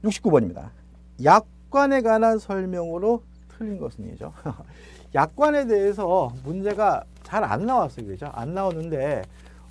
69번입니다. 약관에 관한 설명으로 틀린 것은이죠. 약관에 대해서 문제가 잘 안 나왔어요. 그죠? 안 나오는데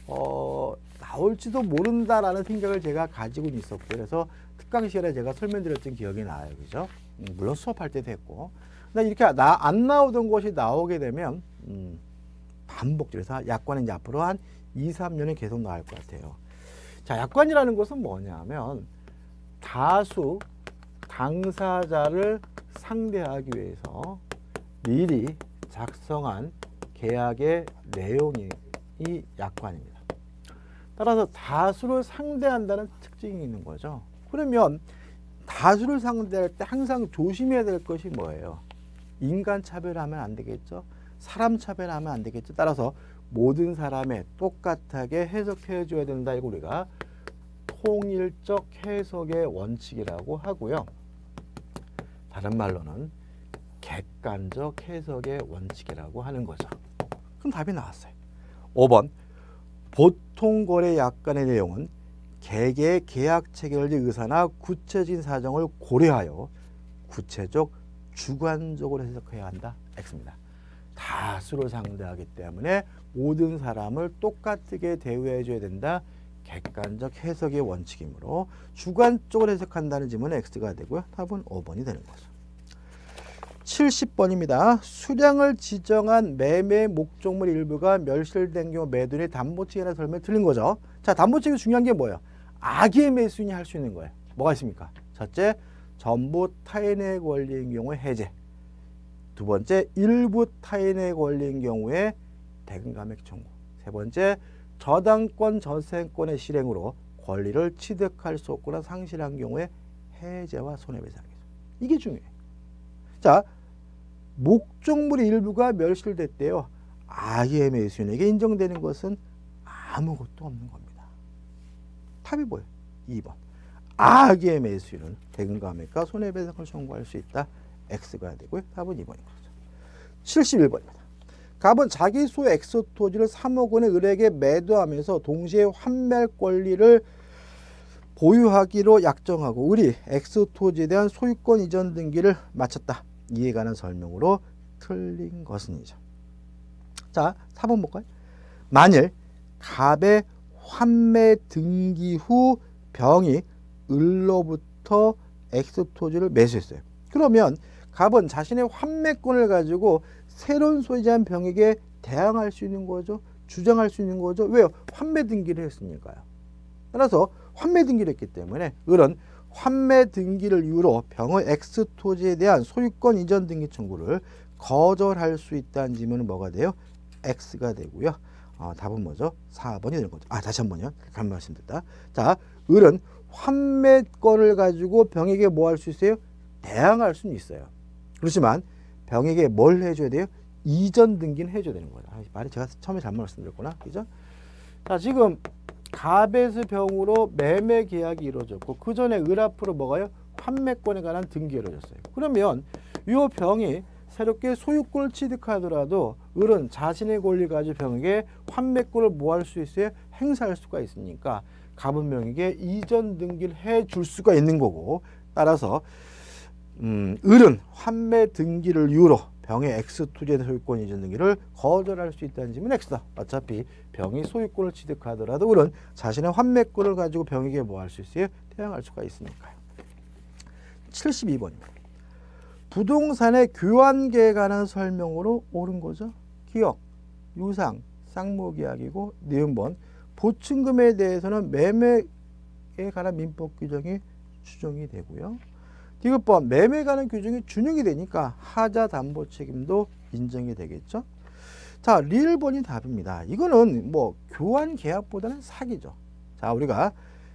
나올지도 모른다라는 생각을 제가 가지고 있었고, 그래서 특강 시간에 제가 설명드렸던 기억이 나요. 그죠? 물론 수업할 때도 했고. 근데 이렇게 안 나오던 것이 나오게 되면 반복적으로 약관은 이제 앞으로 한 2, 3년은 계속 나올 것 같아요. 자, 약관이라는 것은 뭐냐면 다수 당사자를 상대하기 위해서 미리 작성한 계약의 내용이 이 약관입니다. 따라서 다수를 상대한다는 특징이 있는 거죠. 그러면 다수를 상대할 때 항상 조심해야 될 것이 뭐예요? 인간 차별하면 안 되겠죠. 사람 차별하면 안 되겠죠. 따라서 모든 사람의 똑같하게 해석해 줘야 된다. 이거 우리가 통일적 해석의 원칙이라고 하고요. 다른 말로는 객관적 해석의 원칙이라고 하는 거죠. 그럼 답이 나왔어요. 5번 보통거래 약관의 내용은 개개의 계약 체결의 의사나 구체적인 사정을 고려하여 구체적 주관적으로 해석해야 한다. X입니다. 다수를 상대하기 때문에 모든 사람을 똑같게 대우해 줘야 된다. 객관적 해석의 원칙이므로 주관적으로 해석한다는 질문은 X가 되고요. 답은 5번이 되는 거죠. 70번입니다. 수량을 지정한 매매 목적물 일부가 멸실된 경우 매도인의 담보책에 대한 설명이 틀린 거죠. 자, 담보책이 중요한 게 뭐예요? 악의 매수인이 할 수 있는 거예요. 뭐가 있습니까? 첫째, 전부 타인의 권리인 경우에 해제. 두 번째, 일부 타인의 권리인 경우에 대금감액 청구. 세 번째, 저당권 저세권의 실행으로 권리를 취득할 수 없거나 상실한 경우에 해제와 손해배상이죠. 이게 중요해요. 자, 목적물의 일부가 멸실됐대요. 악의 매수인에게 인정되는 것은 아무것도 없는 겁니다. 답이 뭐예요? 2번. 악의 매수인은 대금감액과 손해배상을 청구할 수 있다. X가 되고요. 답은 2번인 거죠. 71번입니다. 갑은 자기 소유의 X 토지를 3억 원의 을에게 매도하면서 동시에 환매할 권리를 보유하기로 약정하고 을이 X 토지에 대한 소유권 이전 등기를 마쳤다. 이에 관한 설명으로 틀린 것은이죠. 자, 4번 볼까요? 만일 갑의 환매 등기 후 병이 을로부터 X 토지를 매수했어요. 그러면 갑은 자신의 환매권을 가지고 새로운 소유자인 병에게 대항할 수 있는 거죠. 주장할 수 있는 거죠. 왜요? 환매 등기를 했으니까요. 따라서 환매 등기를 했기 때문에 을은 환매 등기를 이유로 병의 X 토지에 대한 소유권 이전 등기 청구를 거절할 수 있다는 질문은 뭐가 돼요? X가 되고요. 답은 뭐죠? 4번이 되는 거죠. 다시 한 번요. 잘못 말씀드렸다. 자, 을은 환매권을 가지고 병에게 뭐 할 수 있어요? 대항할 수는 있어요. 그렇지만 병에게 뭘 해줘야 돼요? 이전 등기는 해줘야 되는 거예요. 말이 제가 처음에 잘못 말씀드렸구나. 그죠? 자, 지금 갑에서 병으로 매매 계약이 이루어졌고 그 전에 을 앞으로 뭐가요? 환매권에 관한 등기가 이루어졌어요. 그러면 이 병이 새롭게 소유권을 취득하더라도 을은 자신의 권리 가지고 병에게 환매권을 뭐 할 수 있어요? 행사할 수가 있으니까 갑은 병에게 이전 등기를 해줄 수가 있는 거고, 따라서 을은 환매 등기를 이유로 병의 X 토지의 소유권 이전 등기를 거절할 수 있다는 질문 X다. 어차피 병이 소유권을 취득하더라도 을은 자신의 환매권을 가지고 병에게 뭐 할 수 있어요? 대항할 수가 있으니까요. 72번입니다. 부동산의 교환계에 관한 설명으로 옳은 거죠. 기억, 유상, 쌍무계약이고 니은번 보증금에 대해서는 매매에 관한 민법 규정이 추정이 되고요. 디귿번 매매에 관한 규정이 준용이 되니까 하자 담보 책임도 인정이 되겠죠. 자, 리을번이 답입니다. 이거는 뭐 교환 계약보다는 사기죠. 자, 우리가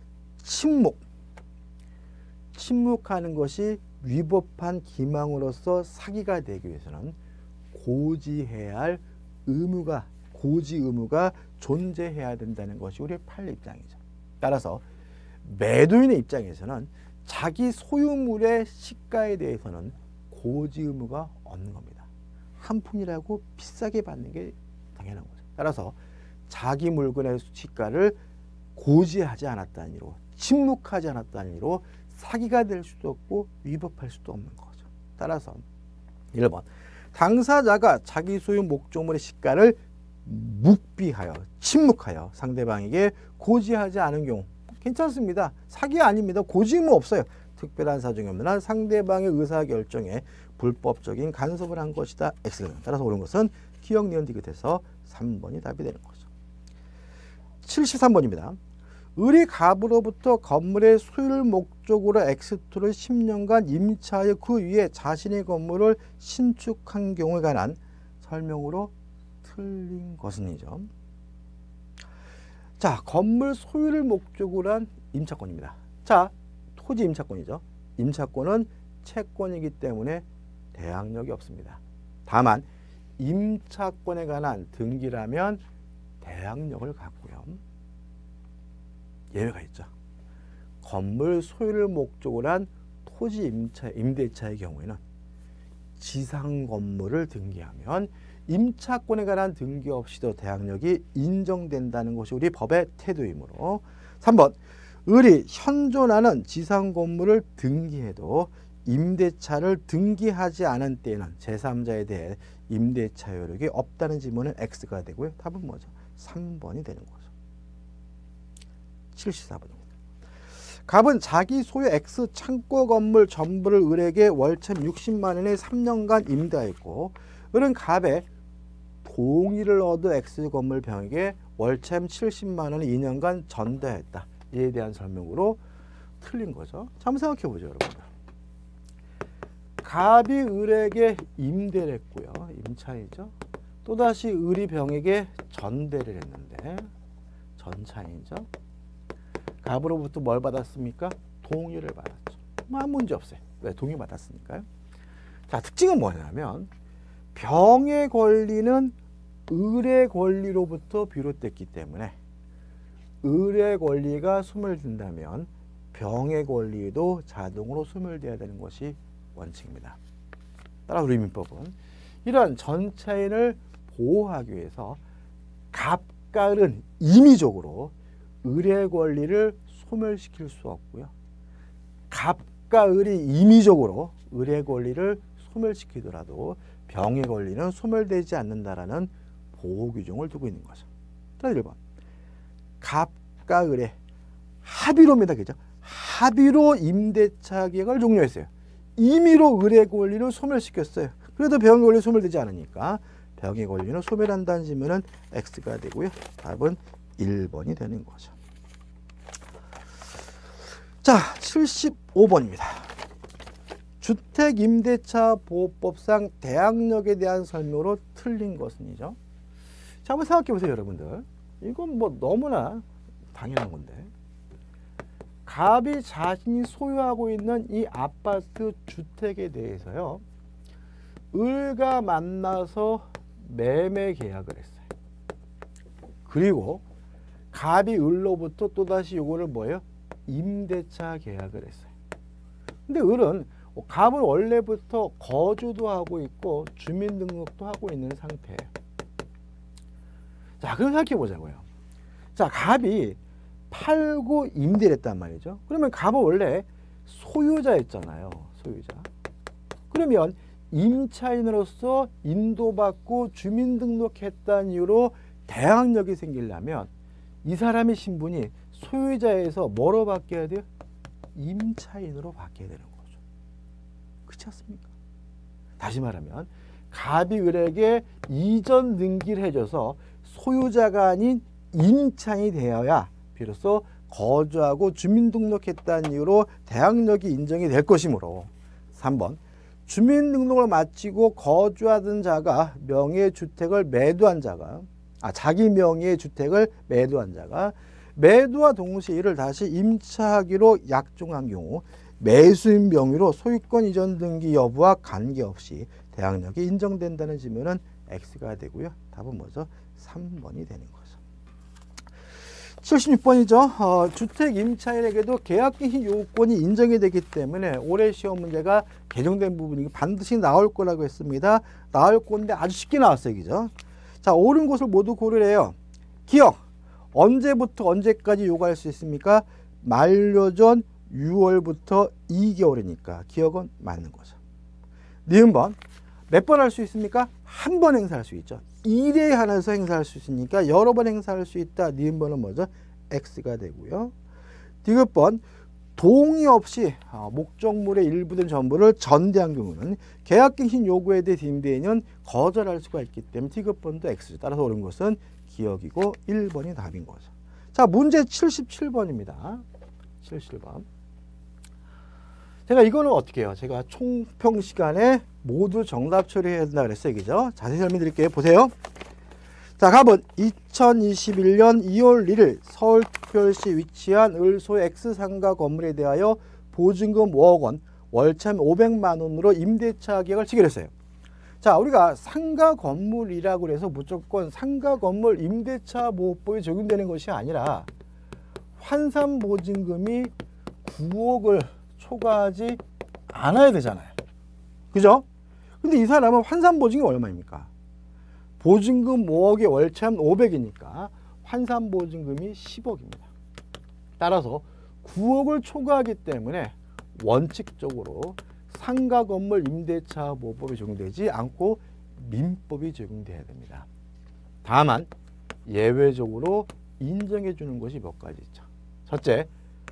침묵하는 것이 위법한 기망으로서 사기가 되기 위해서는 고지해야 할 고지 의무가 존재해야 된다는 것이 우리의 판례 입장이죠. 따라서 매도인의 입장에서는 자기 소유물의 시가에 대해서는 고지 의무가 없는 겁니다. 한 푼이라고 비싸게 받는 게 당연한 거죠. 따라서 자기 물건의 시가를 고지하지 않았다는 이유로, 침묵하지 않았다는 이유로 사기가 될 수도 없고 위법할 수도 없는 거죠. 따라서 1번 당사자가 자기 소유 목적물의 시가를 묵비하여 침묵하여 상대방에게 고지하지 않은 경우 괜찮습니다. 사기 아닙니다. 고지는 없어요. 특별한 사정이 없는 한 상대방의 의사결정에 불법적인 간섭을 한 것이다. X가 따라서 옳은 것은 기억, 니은, 디귿에서 3번이 답이 되는 거죠. 73번입니다. 을이 갑으로부터 건물의 소유를 목적으로 X2를 10년간 임차하여 그 위에 자신의 건물을 신축한 경우에 관한 설명으로 틀린 것은이죠. 자, 건물 소유를 목적으로 한 임차권입니다. 자, 토지 임차권이죠. 임차권은 채권이기 때문에 대항력이 없습니다. 다만 임차권에 관한 등기라면 대항력을 갖고요. 예외가 있죠. 건물 소유를 목적으로 한 토지 임대차의 경우에는 지상 건물을 등기하면 임차권에 관한 등기 없이도 대항력이 인정된다는 것이 우리 법의 태도이므로 3번 을이 현존하는 지상 건물을 등기해도 임대차를 등기하지 않은 때에는 제3자에 대해 임대차 효력이 없다는 지문은 X가 되고요. 답은 뭐죠? 3번이 되는 거죠. 74번입니다. 갑은 자기 소유 X 창고 건물 전부를 을에게 월참 60만 원에 3년간 임대하였고 을은 갑의 동의를 얻어 X 건물 병에게 월참 70만 원을 2년간 전대했다. 이에 대한 설명으로 틀린 거죠. 자, 한번 생각해 보죠, 여러분들. 갑이 을에게 임대를 했고요. 임차이죠. 또다시 을이 병에게 전대를 했는데 전차이죠. 갑으로부터 뭘 받았습니까? 동의를 받았죠. 아무 문제 없어요. 왜? 동의 받았으니까요. 자, 특징은 뭐냐면 병의 권리는 을의 권리로부터 비롯됐기 때문에 을의 권리가 소멸된다면 병의 권리도 자동으로 소멸되어야 되는 것이 원칙입니다. 따라 우리 민법은 이러한 전차인을 보호하기 위해서 갑과 을은 임의적으로 을의 권리를 소멸시킬 수 없고요. 갑과 을이 임의적으로 을의 권리를 소멸시키더라도 병의 권리는 소멸되지 않는다라는 보호 규정을 두고 있는 거죠. 자, 1번. 갑과 을의 합의로입니다. 그죠? 합의로 임대차 계약을 종료했어요. 임의로 을의 권리를 소멸시켰어요. 그래도 병의 권리 소멸되지 않으니까 병의 권리는 소멸한다는 지문은 X가 되고요. 답은 1번이 되는 거죠. 자, 75번입니다. 주택임대차보호법상 대항력에 대한 설명으로 틀린 것은이죠. 자, 한번 생각해 보세요, 여러분들. 이건 뭐 너무나 당연한 건데. 갑이 자신이 소유하고 있는 이 아파트 주택에 대해서요. 을과 만나서 매매 계약을 했어요. 그리고 갑이 을로부터 또다시 요거를 뭐예요? 임대차 계약을 했어요. 근데 을은 갑은 원래부터 거주도 하고 있고 주민등록도 하고 있는 상태예요. 자, 그럼 생각해 보자고요. 자, 갑이 팔고 임대를 했단 말이죠. 그러면 갑은 원래 소유자였잖아요. 소유자. 그러면 임차인으로서 인도받고 주민등록했다는 이유로 대항력이 생기려면 이 사람의 신분이 소유자에서 뭐로 바뀌어야 돼요? 임차인으로 바뀌어야 되는 거죠. 그렇지 않습니까? 다시 말하면 갑이 을에게 이전 등기를 해줘서 소유자가 아닌 임차인이 되어야 비로소 거주하고 주민등록했다는 이유로 대항력이 인정이 될 것이므로 3번 주민등록을 마치고 거주하던 자가 명의의 주택을 매도한 자가 자기 명의의 주택을 매도한 자가 매도와 동시에 이를 다시 임차하기로 약정한 경우 매수인 명의로 소유권 이전 등기 여부와 관계없이 대항력이 인정된다는 지문은 X가 되고요. 답은 뭐죠? 3번이 되는 거죠. 76번이죠. 주택 임차인에게도 계약갱신 요건이 인정이 되기 때문에 올해 시험 문제가 개정된 부분이 반드시 나올 거라고 했습니다. 나올 건데 아주 쉽게 나왔어요. 그죠? 자, 옳은 것을 모두 고르래요. 기억. 언제부터 언제까지 요구할 수 있습니까? 만료 전 6월부터 2개월이니까 기억은 맞는 거죠. 니은번 몇 번 할 수 있습니까? 한 번 행사할 수 있죠. 1회 한해서 행사할 수 있으니까 여러 번 행사할 수 있다. 니은번은 뭐죠? X가 되고요. 디귿번 동의 없이 목적물의 일부든 전부를 전대한 경우는 계약갱신 요구에 대해 임대인은 거절할 수가 있기 때문에 디귿번도 X죠. 따라서 옳은 것은 기억이고 1번이 답인 거죠. 자, 문제 77번입니다. 77번. 제가 이거는 어떻게 해요? 제가 총평 시간에 모두 정답 처리해야 된다 그랬어요. 그죠? 자세히 설명드릴게요. 보세요. 자, 갑은 2021년 2월 1일 서울특별시 위치한 을소 X상가 건물에 대하여 보증금 5억 원, 월참 500만 원으로 임대차 계약을 체결했어요. 자, 우리가 상가 건물이라고 해서 무조건 상가 건물 임대차 보호법이 적용되는 것이 아니라 환산 보증금이 9억을 초과하지 않아야 되잖아요. 그죠? 근데 이 사람은 환산 보증금이 얼마입니까? 보증금 5억에 월참 500이니까 환산 보증금이 10억입니다. 따라서 9억을 초과하기 때문에 원칙적으로 상가 건물 임대차 보호법이 적용되지 않고 민법이 적용돼야 됩니다. 다만 예외적으로 인정해 주는 것이 몇 가지 있죠. 첫째,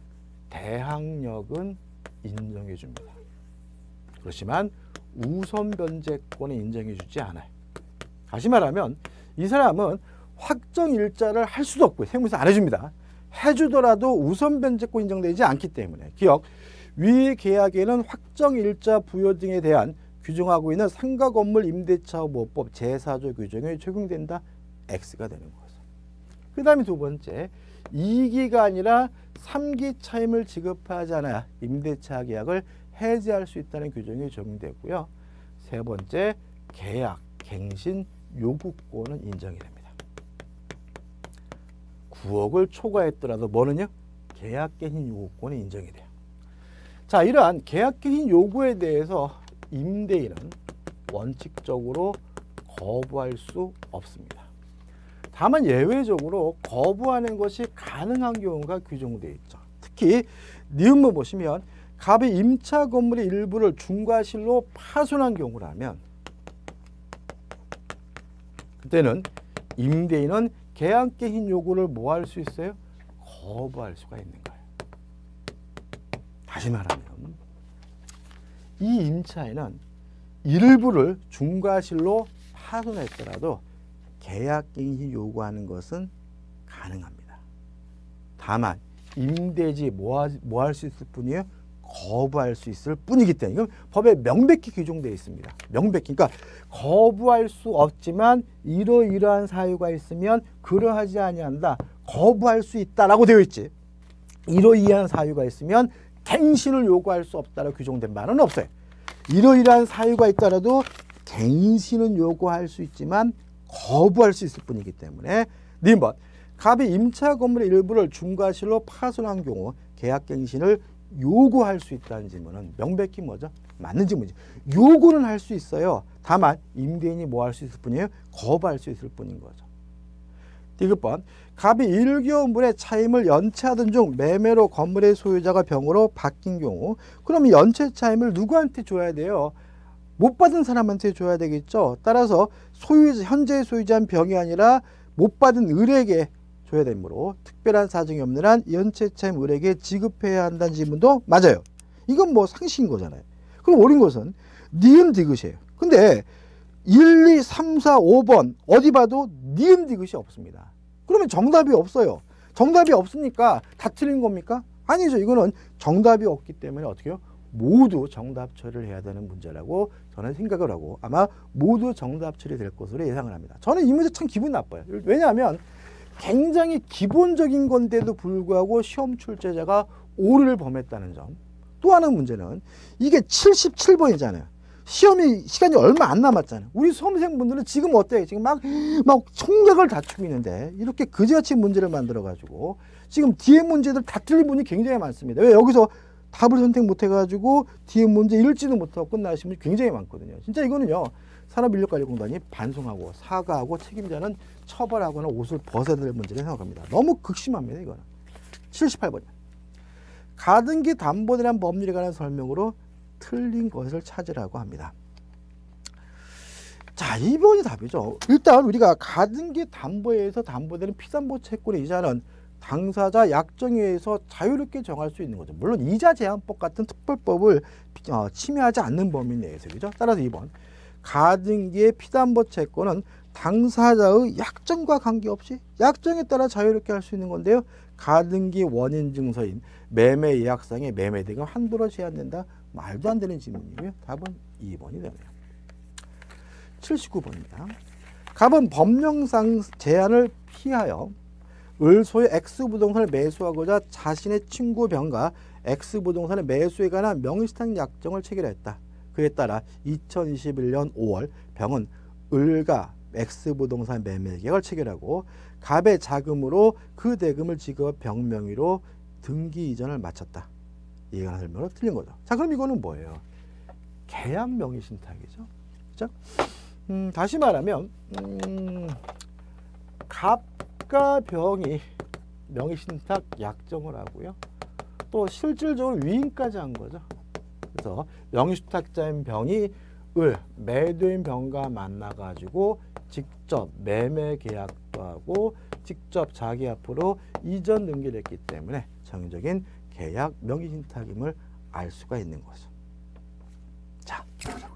대항력은 인정해 줍니다. 그렇지만 우선 변제권은 인정해 주지 않아요. 다시 말하면 이 사람은 확정 일자를 할 수도 없고요. 세무서 안 해줍니다. 해주더라도 우선 변제권 인정되지 않기 때문에 기억, 위 계약에는 확정 일자 부여 등에 대한 규정하고 있는 상가 건물 임대차 보호법 제4조 규정에 적용된다. X가 되는 거죠. 그 다음에 두 번째, 2기가 아니라 3기 차임을 지급하지 않아야 임대차 계약을 해지할 수 있다는 규정이 적용되고요. 세 번째, 계약, 갱신, 요구권은 인정이 됩니다. 9억을 초과했더라도 뭐는요? 계약갱신 요구권이 인정이 돼요. 자, 이러한 계약갱신 요구에 대해서 임대인은 원칙적으로 거부할 수 없습니다. 다만 예외적으로 거부하는 것이 가능한 경우가 규정되어 있죠. 특히 니은문 보시면 갑이 임차 건물의 일부를 중과실로 파손한 경우라면 그때는 임대인은 계약갱신 요구를 뭐 할 수 있어요? 거부할 수가 있는 거예요. 다시 말하면 이 임차인은 일부를 중과실로 파손했더라도 계약갱신 요구하는 것은 가능합니다. 다만 임대지 뭐 할 수 있을 뿐이에요? 거부할 수 있을 뿐이기 때문에 이건 법에 명백히 규정되어 있습니다. 명백히. 그러니까 거부할 수 없지만 이러이러한 사유가 있으면 그러하지 아니한다. 거부할 수 있다라고 되어 있지. 이러이러한 사유가 있으면 갱신을 요구할 수 없다라고 규정된 바는 없어요. 이러이러한 사유가 있더라도 갱신은 요구할 수 있지만 거부할 수 있을 뿐이기 때문에 니은번 갑이 임차 건물의 일부를 중과실로 파손한 경우 계약갱신을 요구할 수 있다는 질문은 명백히 뭐죠? 맞는 질문이죠. 요구는 할 수 있어요. 다만 임대인이 뭐 할 수 있을 뿐이에요? 거부할 수 있을 뿐인 거죠. 디귿번 갑이 1개월물의 차임을 연체하던 중 매매로 건물의 소유자가 병으로 바뀐 경우 그럼 연체 차임을 누구한테 줘야 돼요? 못 받은 사람한테 줘야 되겠죠. 따라서 현재 소유자는 병이 아니라 못 받은 을에게 줘야 되므로 특별한 사정이 없는 한 연체 차임 을에게 지급해야 한다는 질문도 맞아요. 이건 뭐 상식인 거잖아요. 그럼 옳은 것은 니은 디귿이에요. 근데 1, 2, 3, 4, 5번 어디 봐도 니은 디귿이 없습니다. 그러면 정답이 없어요. 정답이 없으니까 다 틀린 겁니까? 아니죠. 이거는 정답이 없기 때문에 어떻게 해요? 모두 정답 처리를 해야 되는 문제라고 저는 생각을 하고 아마 모두 정답 처리될 것으로 예상을 합니다. 저는 이 문제 참 기분 나빠요. 왜냐하면 굉장히 기본적인 건데도 불구하고 시험 출제자가 오류를 범했다는 점. 또 하나의 문제는 이게 77번이잖아요. 시간이 얼마 안 남았잖아요. 우리 수험생분들은 지금 어때요? 지금 막 총력을 다투고 있는데 이렇게 그지같이 문제를 만들어가지고 지금 뒤에 문제들 다 틀린 분이 굉장히 많습니다. 왜 여기서 답을 선택 못해가지고 뒤에 문제 읽지도 못하고 끝나신 분이 굉장히 많거든요. 진짜 이거는요. 산업인력관리공단이 반성하고 사과하고 책임자는 처벌하거나 옷을 벗어야 될 문제를 생각합니다. 너무 극심합니다. 이거는. 78번이요. 가등기 담보에 대한 법률에 관한 설명으로 틀린 것을 찾으라고 합니다. 자, 2번이 답이죠. 일단 우리가 가등기 담보에 의해서 담보되는 피담보 채권의 이자는 당사자 약정에 의해서 자유롭게 정할 수 있는 거죠. 물론 이자 제한법 같은 특별법을 침해하지 않는 범위 내에서, 그죠? 따라서 2번 가등기의 피담보 채권은 당사자의 약정과 관계없이 약정에 따라 자유롭게 할 수 있는 건데요. 가등기 원인 증서인 매매 예약상의 매매 대금 한도로 제한된다. 말도 안 되는 질문이고요. 답은 2번이 되네요. 79번입니다. 갑은 법령상 제한을 피하여 을소의 X부동산을 매수하고자 자신의 친구 병과 X부동산의 매수에 관한 명의신탁 약정을 체결했다. 그에 따라 2021년 5월 병은 을과 X부동산 매매 계약을 체결하고 갑의 자금으로 그 대금을 지급 병 명의로 등기 이전을 마쳤다. 이에 관한 설명으로 틀린 거죠. 자, 그럼 이거는 뭐예요? 계약 명의신탁이죠. 그죠? 다시 말하면 갑과 병이 명의신탁 약정을 하고요. 또 실질적으로 위임까지 한 거죠. 그래서 명의신탁자인 병이 을, 매도인 병과 만나가지고 직접 매매 계약도 하고 직접 자기 앞으로 이전 등기를 했기 때문에 정적인 계약 명의신탁임을 알 수가 있는 거죠. 자,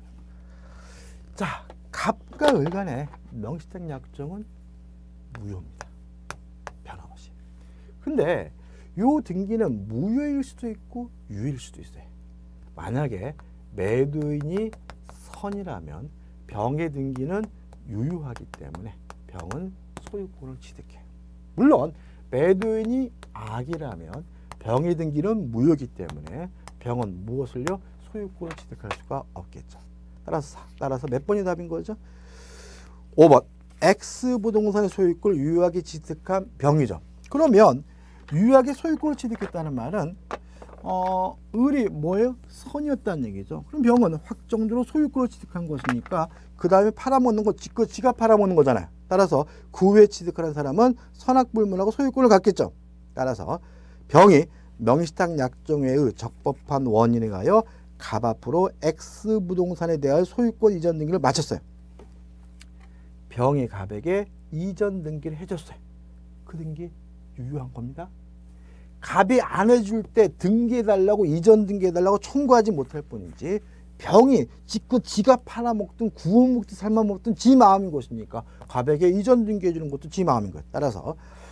자, 갑과 을 간의 명의신탁 약정은 무효입니다. 변함없이. 근데 요 등기는 무효일 수도 있고 유효일 수도 있어요. 만약에 매도인이 선이라면 병의 등기는 유효하기 때문에 병은 소유권을 취득해요. 물론 매도인이 악이라면 병의 등기는 무효이기 때문에 병은 무엇을요? 소유권을 취득할 수가 없겠죠. 따라서 몇 번이 답인 거죠? 5번 X부동산의 소유권을 유효하게 취득한 병이죠. 그러면 유효하게 소유권을 취득했다는 말은 을이 뭐예요? 선이었다는 얘기죠. 그럼 병은 확정적으로 소유권을 취득한 것이니까 그 다음에 팔아먹는 거 지가 팔아먹는 거잖아요. 따라서 그 후에 취득을 한 사람은 선악불문하고 소유권을 갖겠죠. 따라서 병이 명의신탁 약정의 적법한 원인에 의하여 갑 앞으로 X부동산에 대한 소유권 이전 등기를 마쳤어요. 병이 갑에게 이전 등기를 해줬어요. 그 등기 유효한 겁니다. 갑이 안 해줄 때 등기해달라고 이전 등기해달라고 청구하지 못할 뿐이지 병이 지가 팔아먹든 구워먹든 삶아먹든 지 마음인 것이니까 갑에게 이전 등기해주는 것도 지 마음인 거예요. 따라서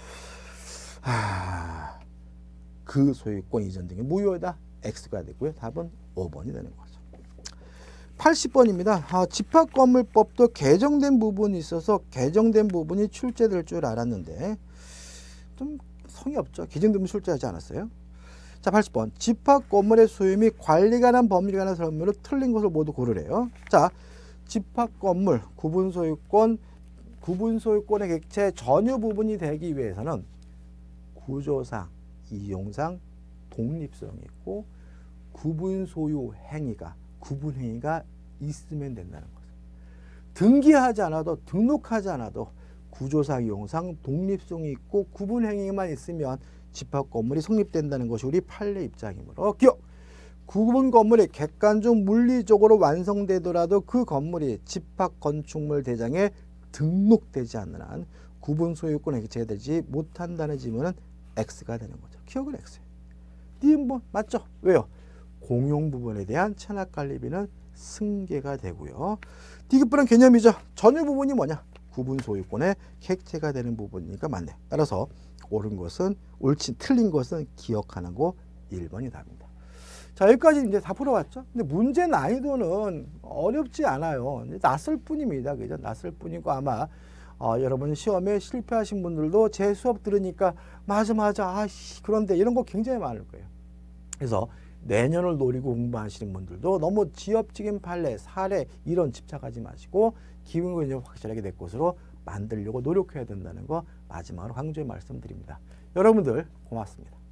그 소유권 이전 등기 무효다. X가 되고요. 답은 5번이 되는 거죠. 80번입니다. 집합건물법도 개정된 부분이 있어서 개정된 부분이 출제될 줄 알았는데 좀 성의 없죠. 개정된 부분 출제하지 않았어요. 자, 80번. 집합건물의 소유 및 관리에 관한 법률에 관한 설명으로 틀린 것을 모두 고르래요. 자, 집합건물 구분소유권의 객체 전유 부분이 되기 위해서는 구조상, 이용상 독립성이 있고 구분소유 행위가 구분행위가 있으면 된다는 거죠. 등기하지 않아도 등록하지 않아도 구조상, 이용상 독립성이 있고 구분행위만 있으면 집합건물이 성립된다는 것이 우리 판례 입장이므로 기억! 구분건물이 객관적 물리적으로 완성되더라도 그 건물이 집합건축물 대장에 등록되지 않는 한 구분소유권에 객체되지 못한다는 지문은 X가 되는 거죠. 기억은 X예요. 니은번 맞죠? 왜요? 공용 부분에 대한 체납관리비는 승계가 되고요. 디귿부는 개념이죠. 전유 부분이 뭐냐? 구분 소유권의 객체가 되는 부분이니까 맞네. 따라서 틀린 것은 기억하는 거 1번이 답입니다. 자, 여기까지 이제 다 풀어봤죠? 근데 문제 난이도는 어렵지 않아요. 낯설 뿐입니다. 그죠? 낯설 뿐이고 아마 여러분 시험에 실패하신 분들도 제 수업 들으니까 맞아. 그런데 이런 거 굉장히 많을 거예요. 그래서 내년을 노리고 공부하시는 분들도 너무 지엽적인 판례, 사례 이런 집착하지 마시고 기본적으로 확실하게 내 것으로 만들려고 노력해야 된다는 거 마지막으로 강조해 말씀드립니다. 여러분들 고맙습니다.